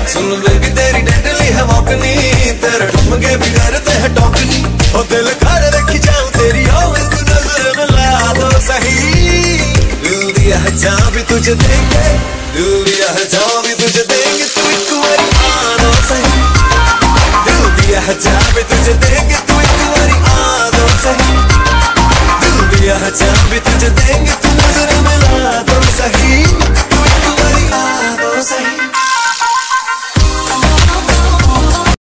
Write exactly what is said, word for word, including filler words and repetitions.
सुन baby तेरी deadly है वॉकनी, तेरे ठुमके भी करते हैं टॉकनी। ओ दिल कर रखी जाऊं तेरी और तू नजर मिला दो सही। दिल दिया है जहाँ भी तुझे देंगे, दिल दिया है जहाँ भी तुझे देंगे, तू एक बारी आना सही। दिल दिया है जहाँ भी तुझे देंगे, तू एक बारी आना सही। दिल दिया है जहाँ भी तुझे देंगे।